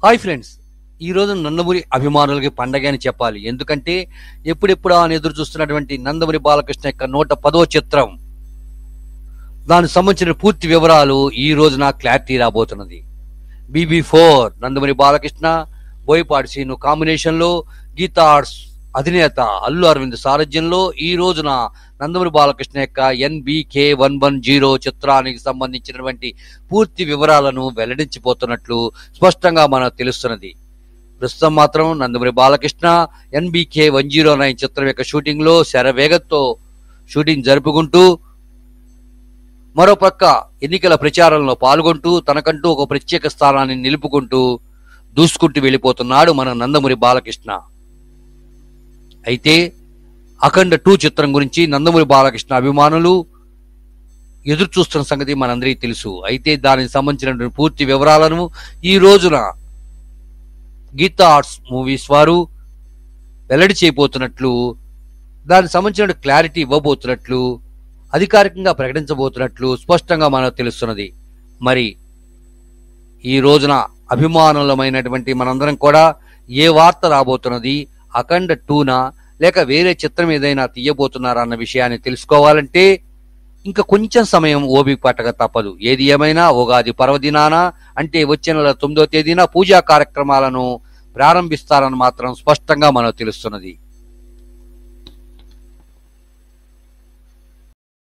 Hi friends, ఈ రోజు నందమూరి అభిమానులకి పండగ అని చెప్పాలి. ఎందుకంటే ఎప్పుడెప్పుడు అని ఎదురు చూస్తున్నటువంటి నందమూరి బాలకృష్ణ యొక్క 110వ చిత్రం, దానికి సంబంధించిన పూర్తి వివరాలు ఈ రోజున క్లారిటీ రాబోతున్నది. BB4 నందమూరి బాలకృష్ణ, బోయపాటి శ్రీను కాంబినేషన్ లో, గీతా ఆర్ట్స్ అధినేత అల్లు అరవింద్ సారథ్యంలో ఈ రోజున నందమూరి బాలకృష్ణ యొక్క NBK110 చిత్రానికి సంబంధించినటువంటి పూర్తి వివరాలను వెల్లడించిపోతున్నట్లు స్పష్టంగా మనకు తెలుస్తున్నది. ప్రస్తుతం మాత్రం నందమూరి బాలకృష్ణ NBK109 చిత్రం యొక్క షూటింగ్ లో శరవేగంతో షూటింగ్ జరుపుకుంటూ, మరోపక్క ఎన్నికల ప్రచారంలో పాల్గొంటూ తనకంటూ ఒక ప్రత్యేక స్థానాన్ని నిలుపుకుంటూ దూసుకుంటూ వెళ్ళిపోతున్నాడు మన నందమూరి బాలకృష్ణ. అయితే అఖండ 2 చిత్రం గురించి నందమూరి బాలకృష్ణ అభిమానులు ఎదురు చూస్తున్న సంగతి మనందరికీ తెలుసు. అయితే దానికి సంబంధించిన పూర్తి వివరాలను ఈ రోజున గీతా ఆర్ట్స్ మూవీస్ వారు వెల్లడి చేయబోతున్నట్లు, దానికి సంబంధించిన క్లారిటీ ఇవ్వబోతున్నట్లు, అధికారికంగా ప్రకటించబోతున్నట్లు స్పష్టంగా మనకు తెలుస్తున్నది. మరి ఈ రోజున అభిమానులమైనటువంటి మనందరం కూడా ఏ వార్త రాబోతున్నది, అఖండ 2నా లేక వేరే చిత్రం ఏదైనా తీయబోతున్నారా అన్న విషయాన్ని తెలుసుకోవాలంటే ఇంకా కొంచెం సమయం ఓపిక పట్టక తప్పదు. ఏది ఏమైనా ఉగాది పర్వదినాన, అంటే వచ్చే నెల 9వ తేదీన పూజా కార్యక్రమాలను ప్రారంభిస్తారని మాత్రం స్పష్టంగా మనకు తెలుస్తున్నది.